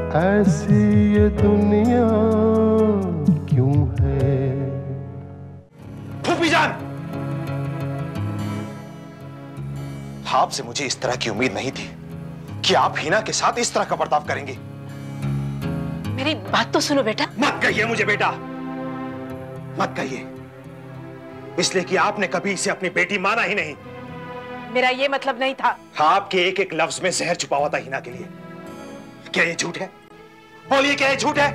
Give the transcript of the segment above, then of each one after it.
ऐसी ये दुनिया क्यों है। फूफी जान, आपसे मुझे इस तरह की उम्मीद नहीं थी कि आप हीना के साथ इस तरह का बर्ताव करेंगे। मेरी बात तो सुनो बेटा। मत कहिए मुझे बेटा, मत कहिए, इसलिए कि आपने कभी इसे अपनी बेटी माना ही नहीं। मेरा ये मतलब नहीं था। आपके एक एक लफ्ज में जहर छुपा हुआ था हीना के लिए। क्या ये झूठ है? बोलिए, क्या ये झूठ है?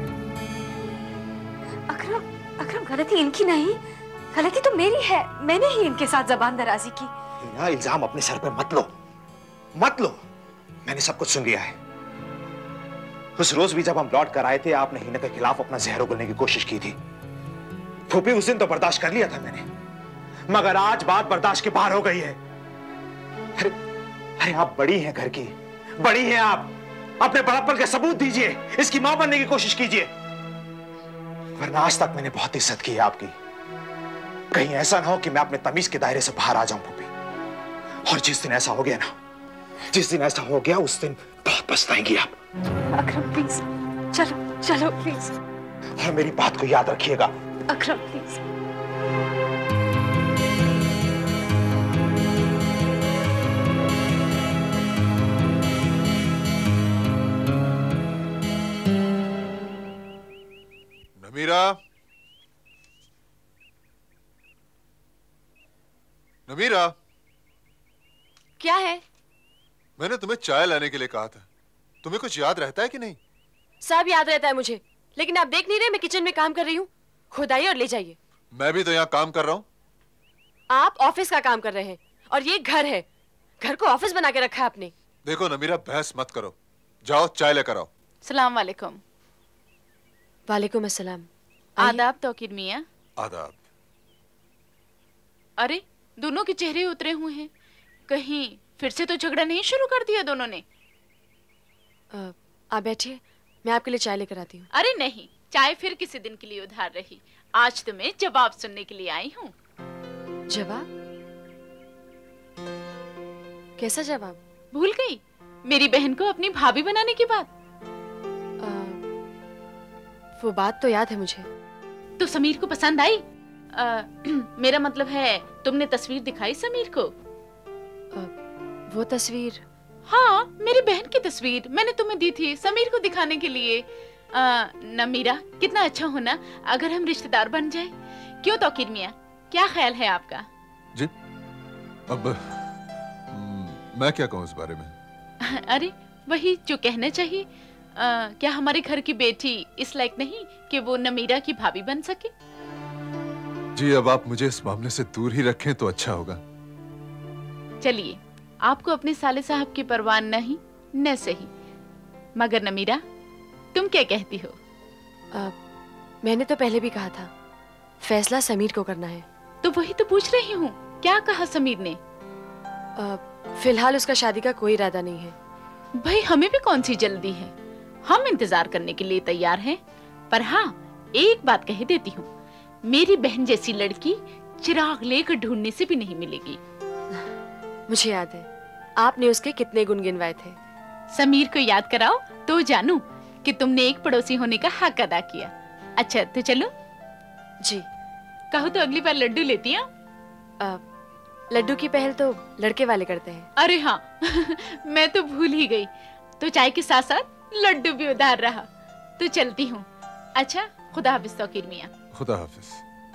अकरम गलती इनकी नहीं, गलती तो मेरी है। मैंने ही इनके साथ जबान दराजी की। हीना, इल्जाम अपने सर पे मत लो, मत लो। मैंने सब कुछ सुन लिया है। उस रोज भी जब हम लौट कर आए थे, आपने हीना के खिलाफ अपना जहर उगलने की कोशिश की थी। फूफी, उस दिन तो बर्दाश्त कर लिया था मैंने, मगर आज बात बर्दाश्त के बाहर हो गई है। अरे आप बड़ी हैं, घर की बड़ी हैं आप। अपने बड़प्पन का सबूत दीजिए, इसकी मां बनने की कोशिश कीजिए, वरना आज तक मैंने बहुत इज्जत की है आपकी। कहीं ऐसा ना हो कि मैं अपने तमीज के दायरे से बाहर आ जाऊं फूफी। और जिस दिन ऐसा हो गया ना, जिस दिन ऐसा हो गया, उस दिन बहुत पछताएंगी आप। अकरम प्लीज, चलो चलो प्लीज। और मेरी बात को याद रखिएगा। अकरम प्लीज। नमीरा, नमीरा, क्या है? मैंने तुम्हें चाय लाने के लिए कहा था। तुम्हें कुछ याद रहता है कि नहीं? सब याद रहता है मुझे, लेकिन आप देख नहीं रहे मैं किचन में काम कर रही हूँ। खुद आइए और ले जाइए। मैं भी तो यहाँ काम कर रहा हूँ। आप ऑफिस का काम कर रहे हैं और ये घर है। घर को ऑफिस बना के रखा है आपने। देखो नमीरा, बहस मत करो, जाओ चाय लेकर आओ। सलाम वालेकुम। वालेकुम अस्सलाम। आदाब तौकीर मियाँ। आदाब। अरे दोनों के चेहरे उतरे हुए हैं, कहीं फिर से तो झगड़ा नहीं शुरू कर दिया दोनों ने? आप बैठिए, मैं आपके लिए चाय लेकर आती हूँ। अरे नहीं, चाय फिर किसी दिन के लिए उधार रही। आज तुम्हें जवाब सुनने के लिए आई हूँ। जवाब? कैसा जवाब? भूल गई मेरी बहन को अपनी भाभी बनाने की बात? वो बात तो याद है मुझे। तो समीर को पसंद आई? मेरा मतलब है तुमने तस्वीर दिखाई समीर को? वो तस्वीर? हाँ, मेरी बहन की तस्वीर मैंने तुम्हें दी थी समीर को दिखाने के लिए। नमीरा, कितना अच्छा होना अगर हम रिश्तेदार बन जाए। क्यों तौकीर मियाँ, क्या ख्याल है आपका? जी, अब मैं क्या कहूँ इस बारे में? अरे वही जो कहना चाहिए। क्या हमारे घर की बेटी इस लायक नहीं कि वो नमीरा की भाभी बन सके? जी, अब आप मुझे इस मामले से दूर ही रखें तो अच्छा होगा। चलिए, आपको अपने साले साहब की परवाह नहीं न सही, मगर नमीरा तुम क्या कहती हो? मैंने तो पहले भी कहा था, फैसला समीर को करना है। तो वही तो पूछ रही हूँ, क्या कहा समीर ने? फिलहाल उसका शादी का कोई इरादा नहीं है। भाई हमें भी कौन सी जल्दी है, हम इंतजार करने के लिए तैयार हैं। पर हाँ, एक बात कह देती हूँ, मेरी बहन जैसी लड़की चिराग लेकर ढूंढने से भी नहीं मिलेगी। मुझे याद है आपने उसके कितने गुण गिनवाए थे। समीर को याद कराओ तो जानू कि तुमने एक पड़ोसी होने का हक अदा किया। अच्छा तो चलो। जी। कहो तो अगली बार लड्डू लेती हैं? लड्डू की पहल तो लड़के वाले करते हैं। अरे हाँ मैं तो भूल ही गई। तो चाय के साथ साथ लड्डू भी उधार रहा। तो चलती हूँ। अच्छा, खुदा हाफिज तौकीर मियाँ। खुदा हाफिज।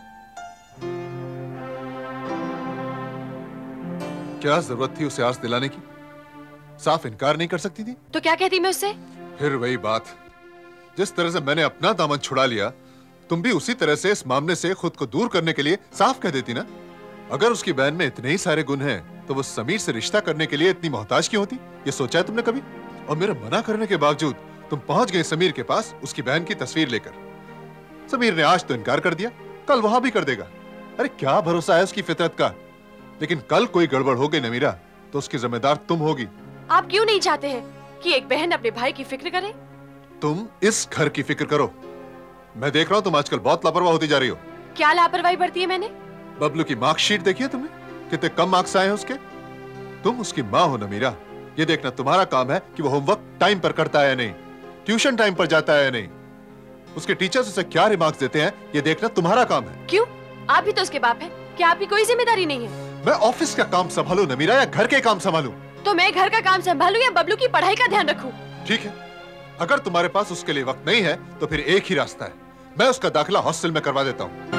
क्या जरूरत थी उसे आस दिलाने की? साफ इनकार नहीं कर सकती थी? तो क्या कहती मैं उससे? फिर वही बात, जिस तरह से मैंने अपना दामन छुड़ा लिया, तुम भी उसी तरह से इस मामले से खुद को दूर करने के लिए साफ कह देती ना। अगर उसकी बहन में इतने ही सारे गुण हैं, तो वो समीर से रिश्ता करने के लिए इतनी मोहताज क्यों होती? ये सोचा है तुमने कभी? और मेरे मना करने के बावजूद तुम पहुंच गए समीर के पास उसकी बहन की तस्वीर लेकर। समीर ने आज तो इनकार कर दिया, कल वहां भी कर देगा। अरे क्या भरोसा है उसकी फितरत का? लेकिन कल कोई गड़बड़ हो गई नमीरा, तो उसकी जिम्मेदार तुम होगी। आप क्यों नहीं चाहते हैं कि एक बहन अपने भाई की फिक्र करे? तुम इस घर की फिक्र करो। मैं देख रहा हूँ तुम आजकल बहुत लापरवाह होती जा रही हो। क्या लापरवाही बरती है मैंने? बबलू की मार्कशीट देखी है तुमने? कितने कम मार्क्स आए हैं उसके। तुम उसकी माँ हो नमीरा, ये देखना तुम्हारा काम है कि वो होमवर्क टाइम पर करता है या नहीं। ट्यूशन टाइम पर जाता है या नहीं, उसके टीचर्स उसे क्या रिमार्क्स देते हैं ये देखना तुम्हारा काम है। क्यों? आप भी तो उसके बाप हैं। क्या आपकी कोई जिम्मेदारी नहीं है? मैं ऑफिस का काम संभालूं नमीरा या घर के काम संभालूं? तो मैं घर का काम संभालूं या बबलू की पढ़ाई का ध्यान रखूं? ठीक है, अगर तुम्हारे पास उसके लिए वक्त नहीं है तो फिर एक ही रास्ता है, मैं उसका दाखिला हॉस्टल में करवा देता हूं।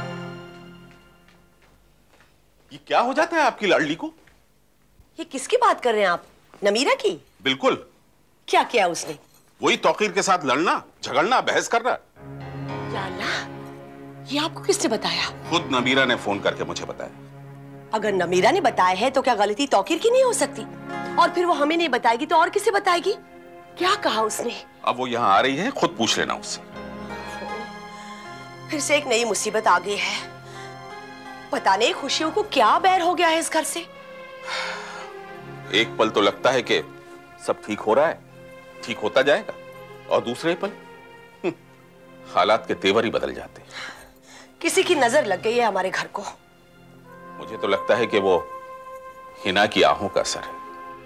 ये क्या हो जाता है आपकी लाडली को? ये किसकी बात कर रहे हैं आप? नमीरा की? बिल्कुल। क्या किया उसने? वही तौकीर के साथ लड़ना, झगड़ना, बहस करना। या अल्लाह, ये आपको किसने बताया? खुद नमीरा ने फोन करके मुझे बताया। अगर नमीरा ने बताया है तो क्या गलती तौकीर की नहीं हो सकती? और फिर वो हमें नहीं बताएगी तो और किसे बताएगी? क्या कहा उसने? अब वो यहाँ आ रही है, खुद पूछ लेना उससे। फिर से एक नई मुसीबत आ गई है। पता नहीं खुशियों को क्या बैर हो गया है इस घर से। एक पल तो लगता है कि सब ठीक हो रहा है, ठीक होता जाएगा, और दूसरे पल हालात के तेवर ही बदल जाते हैं। किसी की नजर लग गई है हमारे घर को। मुझे तो लगता है कि वो हिना की आहों का असर है।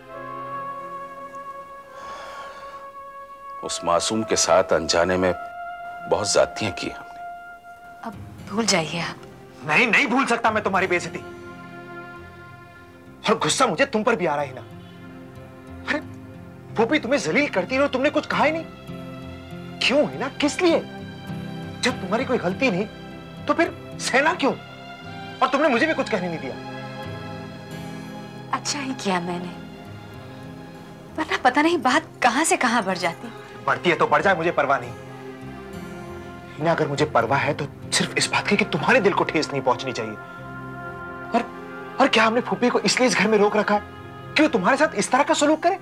उस मासूम के साथ अनजाने में बहुत ज्यादतियां की हमने। अब भूल जाइए आप। नहीं, नहीं भूल सकता मैं तुम्हारी बेइज्जती। और गुस्सा मुझे तुम पर भी आ रहा है ना। अरे वो भी तुम्हें जलील करती है और तुमने कुछ कहा ही नहीं। क्यों है ना? किस लिए? जब तुम्हारी कोई गलती नहीं तो फिर सहना क्यों? और तुमने मुझे भी कुछ कहने नहीं दिया। अच्छा ही किया मैंने, वरना पता नहीं बात कहां से कहां बढ़ जाती। बढ़ती है तो बढ़ जाए, मुझे परवाह नहीं। हिना, अगर मुझे परवाह है तो सिर्फ इस बात की कि तुम्हारे दिल को ठेस नहीं पहुंचनी चाहिए। और क्या हमने फूफी को इसलिए इस घर में रोक रखा है कि वो तुम्हारे साथ इस तरह का सलूक करे?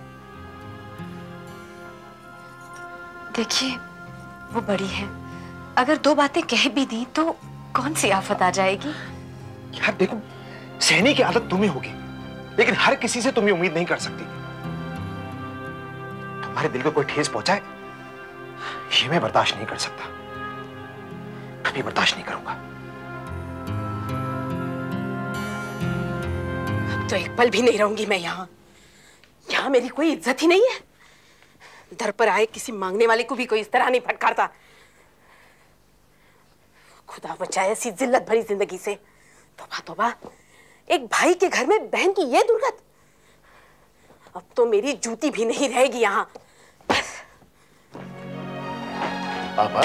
देखिए, वो बड़ी है, अगर दो बातें कह भी दी तो कौन सी आफत आ जाएगी? यार देखो, सहने की आदत तुम्हें होगी, लेकिन हर किसी से तुम ये उम्मीद नहीं कर सकती। तुम्हारे दिल को कोई ठेस पहुंचाए, ये मैं बर्दाश्त नहीं कर सकता, कभी बर्दाश्त नहीं करूंगा। अब तो एक पल भी नहीं रहूंगी मैं यहाँ। यहाँ मेरी कोई इज्जत ही नहीं है। दर पर आए किसी मांगने वाले को भी कोई इस तरह नहीं फटकारता। खुदा बचाए ऐसी जिल्लत भरी जिंदगी से। तौबा तौबा, एक भाई के घर में बहन की ये दुर्गत। अब तो मेरी जूती भी नहीं रहेगी यहाँ। पापा,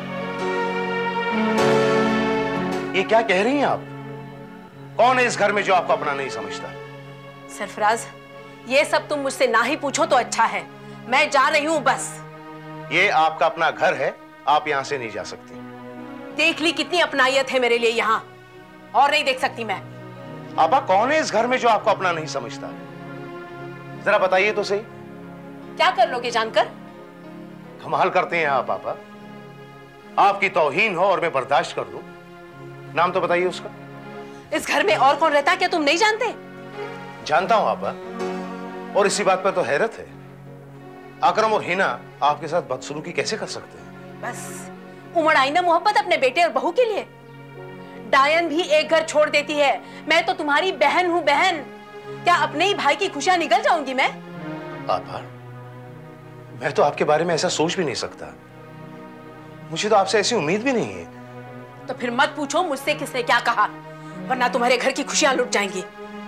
ये क्या कह रही हैं आप? कौन है इस घर में जो आपको अपना नहीं समझता? सरफराज, ये सब तुम मुझसे ना ही पूछो तो अच्छा है। मैं जा रही हूँ बस। ये आपका अपना घर है, आप यहां से नहीं जा सकती। देख ली कितनी अपनायत है मेरे लिए यहाँ, और नहीं देख सकती मैं। पापा, कौन है इस घर में जो आपको अपना नहीं समझता? जरा बताइए तो सही। क्या कर लोगे जानकर? कमाल करते हैं आप पापा। आपकी तौहीन हो और मैं बर्दाश्त कर लूं। नाम तो बताइए उसका। इस घर में और कौन रहता है क्या तुम नहीं जानते? जानता हूं पापा, और इसी बात पर तो हैरत है, अकरम और हिना आपके साथ बदसलूकी कैसे कर सकते हैं? बस उमड़ आई ना मोहब्बत अपने बेटे और बहू के लिए। डायन भी एक घर छोड़ देती है, मैं तो तुम्हारी बहन हूं बहन। क्या अपने ही भाई की खुशियां निगल जाऊंगी मैं? पापा, मैं तो आपके बारे में ऐसा सोच भी नहीं सकता। मुझे तो आपसे ऐसी उम्मीद भी नहीं है। तो फिर मत पूछो मुझसे किसने क्या कहा, वरना तुम्हारे घर की खुशियां लुट जाएंगी।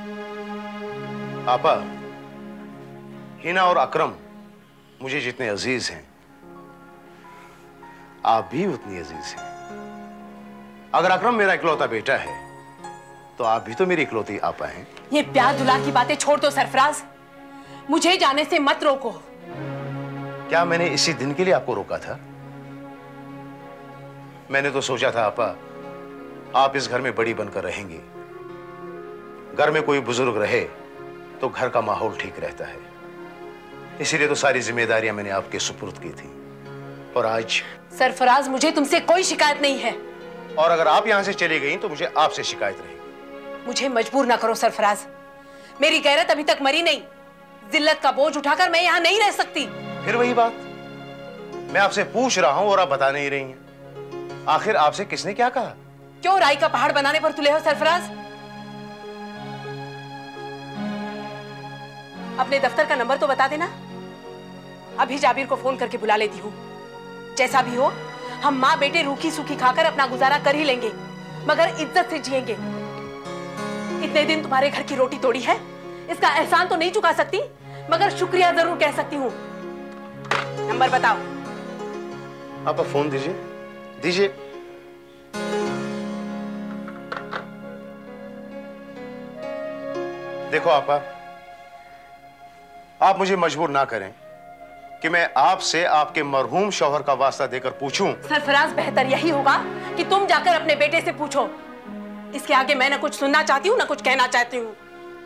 पापा, हिना और अकरम मुझे जितने अजीज हैं, आप भी उतनी अजीज हैं। अगर अकरम मेरा इकलौता बेटा है तो आप भी तो मेरी इकलौती आपा हैं। ये प्यार दुलार की बातें छोड़ दो सरफराज, मुझे जाने से मत रोको। क्या मैंने इसी दिन के लिए आपको रोका था? मैंने तो सोचा था आपा, आप इस घर में बड़ी बनकर रहेंगी। घर में कोई बुजुर्ग रहे तो घर का माहौल ठीक रहता है। इसीलिए तो सारी जिम्मेदारियां मैंने आपके सुपुर्द की थी। और आज सरफराज, मुझे तुमसे कोई शिकायत नहीं है। और अगर आप यहां से चली गई तो मुझे आपसे शिकायत रहेगी। मुझे मजबूर ना करो सरफराज, मेरी गैरत अभी तक मरी नहीं। जिल्लत का बोझ उठाकर मैं यहाँ नहीं रह सकती। फिर वही बात, मैं आपसे पूछ रहा हूं और आप बता नहीं रही हैं। आखिर आपसे किसने क्या कहा? क्यों राई का पहाड़ बनाने पर तुले हो सरफराज? अपने दफ्तर का नंबर तो बता देना। अभी जाबिर को फोन करके बुला लेती हूँ। जैसा भी हो, हम माँ बेटे रूखी सूखी खाकर अपना गुजारा कर ही लेंगे, मगर इज्जत से जिएंगे। इतने दिन तुम्हारे घर की रोटी तोड़ी है, इसका एहसान तो नहीं चुका सकती, मगर शुक्रिया जरूर कह सकती हूँ। नंबर बताओ। आप फोन दीजिए। दीजिए। देखो आप मुझे मजबूर ना करें कि मैं आपसे आपके मरहूम शौहर का वास्ता देकर पूछूं। सरफराज, बेहतर यही होगा कि तुम जाकर अपने बेटे से पूछो। इसके आगे मैं ना कुछ सुनना चाहती हूँ ना कुछ कहना चाहती हूँ।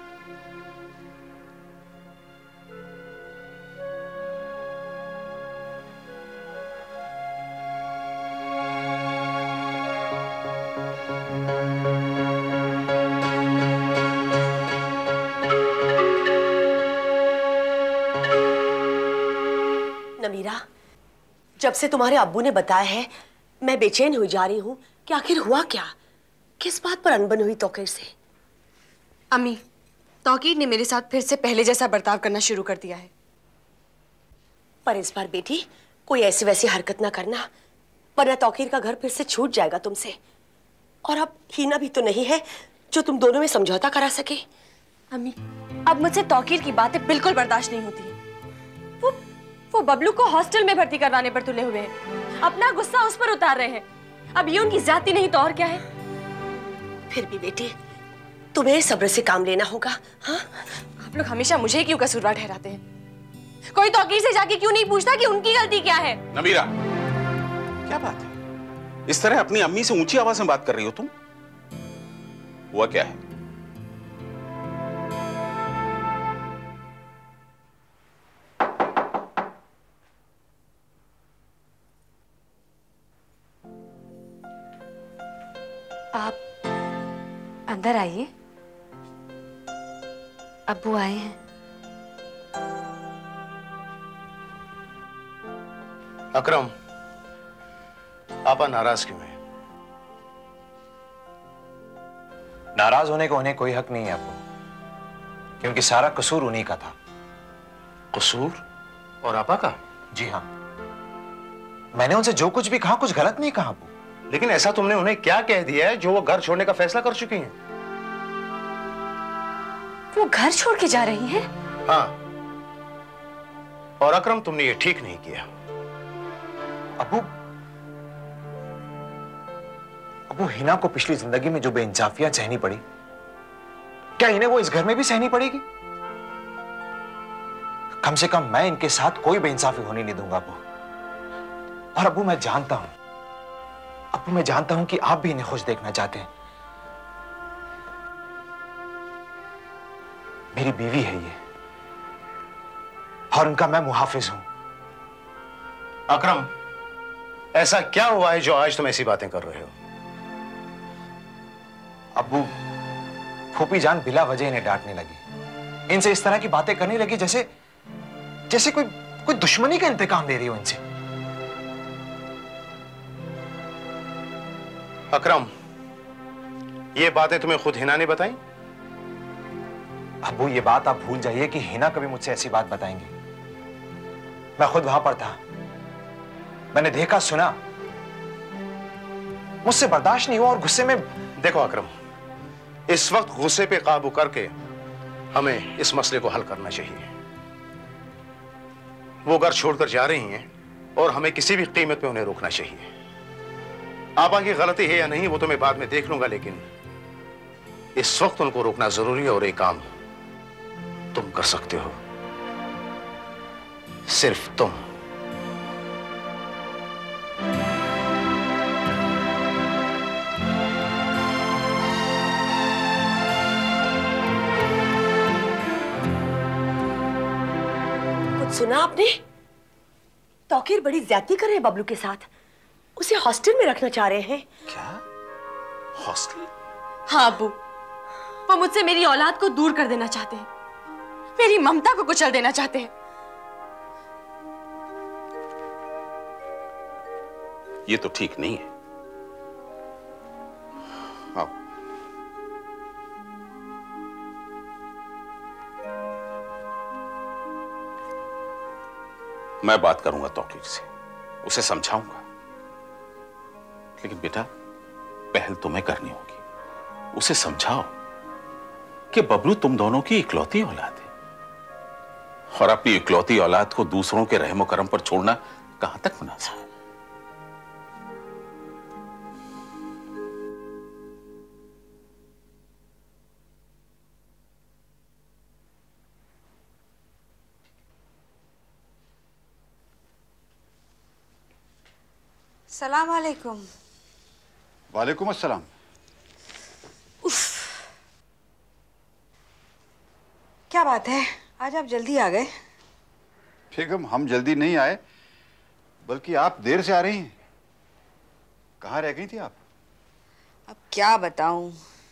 नमीरा, जब से तुम्हारे अब्बू ने बताया है, मैं बेचैन हो जा रही हूँ कि आखिर हुआ क्या, किस बात पर अनबन हुई तौकीर से? अम्मी, तौकीर ने मेरे साथ फिर से पहले जैसा बर्ताव करना शुरू कर दिया है। पर इस बार बेटी कोई ऐसी वैसी हरकत ना करना, वरना तौकीर का घर फिर से छूट जाएगा तुमसे। और अब हीना भी तो नहीं है जो तुम दोनों में समझौता करा सके। अम्मी, अब मुझसे तौकीर की बातें बिल्कुल बर्दाश्त नहीं होती। वो बबलू को हॉस्टल में भर्ती करवाने पर तुले हुए हैं, अपना गुस्सा उस पर उतार रहे हैं। अब ये उनकी ज्यादती नहीं तो और क्या है? फिर भी बेटी, तुम्हें सब्र से काम लेना होगा। हाँ? आप लोग हमेशा मुझे क्यों कसूरवार ठहराते हैं? कोई तौकीर से जाके क्यों नहीं पूछता कि उनकी गलती क्या है? नमीरा, क्या बात है? इस तरह अपनी अम्मी से ऊंची आवाज में बात कर रही हो तुम? हुआ क्या है? आप अंदर आइए, अब्बू आए हैं। अकरम, आपा नाराज क्यों है? नाराज होने को उन्हें कोई हक नहीं है आपको, क्योंकि सारा कसूर उन्हीं का था। कसूर? और आपा का? जी हाँ, मैंने उनसे जो कुछ भी कहा कुछ गलत नहीं कहा आपको। लेकिन ऐसा तुमने उन्हें क्या कह दिया है जो वो घर छोड़ने का फैसला कर चुकी हैं? वो घर छोड़ के जा रही हैं? हाँ, और अकरम तुमने ये ठीक नहीं किया। अबू हिना को पिछली जिंदगी में जो बेइंसाफियां सहनी पड़ी, क्या इन्हें वो इस घर में भी सहनी पड़ेगी? कम से कम मैं इनके साथ कोई बेइंसाफी होने नहीं दूंगा अबू। और अबू मैं जानता हूं कि आप भी इन्हें खुश देखना चाहते हैं। मेरी बीवी है ये, और उनका मैं मुहाफिज हूं। अकरम, ऐसा क्या हुआ है जो आज तुम ऐसी बातें कर रहे हो? अब्बू, फूफी जान बिला वजह इन्हें डांटने लगी, इनसे इस तरह की बातें करने लगी जैसे कोई दुश्मनी का इंतकाम ले रही हो इनसे। अकरम, ये बातें तुम्हें खुद हिना ने बताई? अब्बू, ये बात आप भूल जाइए कि हिना कभी मुझसे ऐसी बात बताएंगी। मैं खुद वहां पर था, मैंने देखा सुना, मुझसे बर्दाश्त नहीं हुआ और गुस्से में। देखो अकरम, इस वक्त गुस्से पे काबू करके हमें इस मसले को हल करना चाहिए। वो घर छोड़कर जा रही हैं और हमें किसी भी कीमत पे उन्हें रोकना चाहिए। आपा की गलती है या नहीं वो तो मैं बाद में देख लूंगा, लेकिन इस वक्त उनको रोकना जरूरी है। और एक काम तुम कर सकते हो, सिर्फ तुम। कुछ सुना आपने? तौकीर बड़ी ज्यादती कर रहे हैं बबलू के साथ, उसे हॉस्टल में रखना चाह रहे हैं। क्या? हॉस्टल? हाँ अब्बू, वो मुझसे मेरी औलाद को दूर कर देना चाहते हैं, मेरी ममता को कुचल देना चाहते हैं। ये तो ठीक नहीं है। आओ। मैं बात करूंगा तौकीर से, उसे समझाऊंगा। लेकिन बेटा, पहल तुम्हें करनी होगी। उसे समझाओ कि बबलू तुम दोनों की इकलौती औलाद है, और अपनी इकलौती औलाद को दूसरों के रहम करम पर छोड़ना कहां तक मुनासिब है। सलाम अलैकुम। वालेकुम अस्सलाम। क्या बात है, आज आप जल्दी आ गए? बेगम, हम जल्दी नहीं आए, बल्कि आप देर से आ रही हैं। कहाँ रह गई थी आप? अब क्या बताऊं।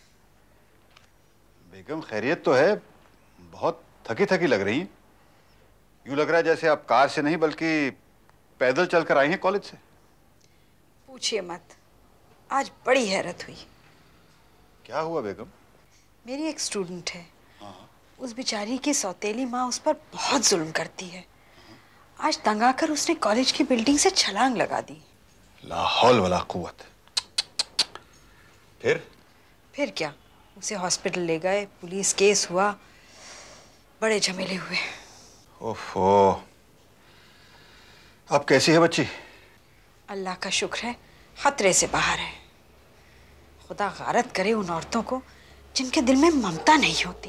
बेगम, खैरियत तो है, बहुत थकी थकी लग रही हैं। यूं लग रहा है जैसे आप कार से नहीं बल्कि पैदल चलकर आई हैं कॉलेज से। पूछिए मत, आज बड़ी हैरत हुई। क्या हुआ बेगम? मेरी एक स्टूडेंट है, उस बेचारी की सौतेली माँ उस पर बहुत जुल्म करती है। आज तंग आकर उसने कॉलेज की बिल्डिंग से छलांग लगा दी। ला हौल वला कुव्वत। फिर क्या, उसे हॉस्पिटल ले गए, पुलिस केस हुआ, बड़े झमेले हुए। ओफो, अब कैसी है बच्ची? अल्लाह का शुक्र है, खतरे से बाहर है। खुदा गारत करे उन औरतों को जिनके दिल में ममता नहीं होती।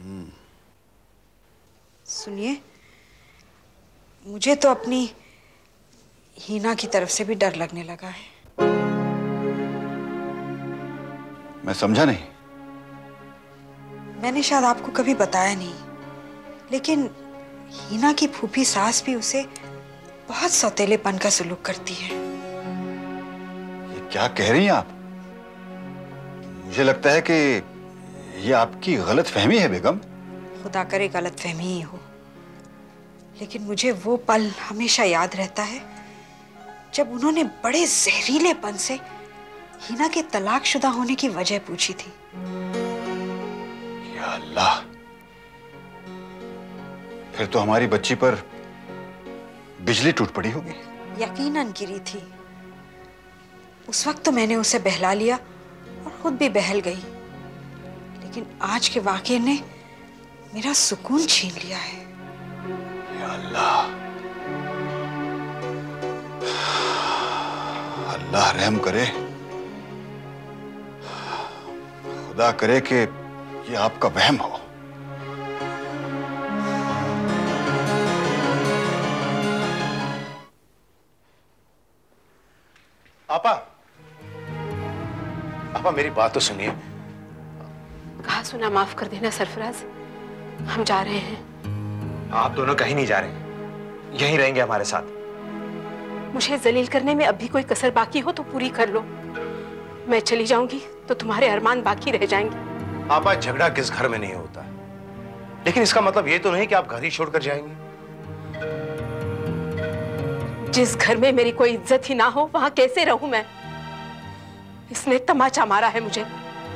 सुनिए, मुझे तो अपनी हीना की तरफ से भी डर लगने लगा है। मैं समझा नहीं। मैंने शायद आपको कभी बताया नहीं, लेकिन हीना की फूफी सास भी उसे बहुत सौतेलेपन का सलूक करती है। ये क्या कह रही हैं आप? मुझे लगता है कि ये आपकी गलत फहमी है बेगम। खुदा करे गलत फहमी ही हो, लेकिन मुझे वो पल हमेशा याद रहता है जब उन्होंने बड़े जहरीलेपन से हीना के तलाकशुदा होने की वजह पूछी थी। या अल्लाह, फिर तो हमारी बच्ची पर बिजली टूट पड़ी होगी। यकीनन गिरी थी। उस वक्त तो मैंने उसे बहला लिया और खुद भी बहल गई, लेकिन आज के वाक़ये ने मेरा सुकून छीन लिया है। या अल्लाह, अल्लाह रहम करे। खुदा करे कि ये आपका वहम हो। आपा मेरी बात तो सुनिए। कहा सुना माफ कर देना सरफराज, हम जा रहे हैं। आप दोनों कहीं नहीं जा रहे, यहीं रहेंगे हमारे साथ। मुझे जलील करने में अब भी कोई कसर बाकी हो तो पूरी कर लो। मैं चली जाऊंगी तो तुम्हारे अरमान बाकी रह जाएंगे। आपा, झगड़ा किस घर में नहीं होता, लेकिन इसका मतलब ये तो नहीं कि आप घर ही छोड़कर जाएंगे। जिस घर में मेरी कोई इज्जत ही ना हो वहां कैसे रहूं मैं? इसने तमाचा मारा है मुझे।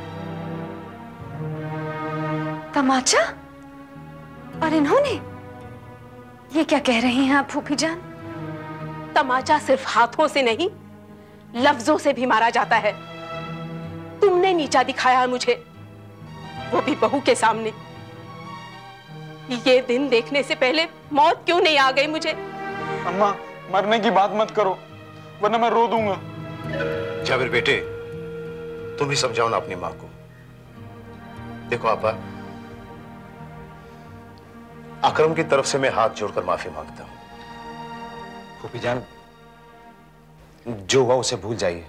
तमाचा? और इन्होंने? ये क्या कह रही हैं आप फूफी जान? तमाचा सिर्फ हाथों से नहीं, लफ्जों से भी मारा जाता है। तुमने नीचा दिखाया मुझे, वो भी बहू के सामने। ये दिन देखने से पहले मौत क्यों नहीं आ गई मुझे? अम्मा, मरने की बात मत करो, वरना मैं रो दूंगा। जाबिर बेटे, तुम ही समझाओ ना अपनी मां को। देखो आपा, अकरम की तरफ से मैं हाथ जोड़कर माफी मांगता हूं। फूफी जान, जो हुआ उसे भूल जाइए।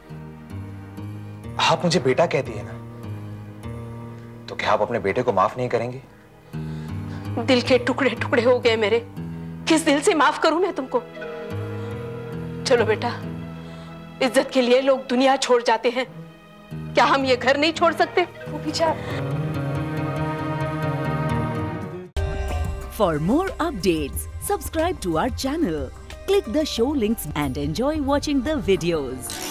आप मुझे बेटा कहती है ना, तो क्या आप अपने बेटे को माफ नहीं करेंगे? दिल के टुकड़े टुकड़े हो गए मेरे। किस दिल से माफ करूं मैं तुमको? चलो बेटा, इज्जत के लिए लोग दुनिया छोड़ जाते हैं, क्या हम ये घर नहीं छोड़ सकते? फूफी जान। For more updates, subscribe to our channel, click the show links and enjoy watching the videos.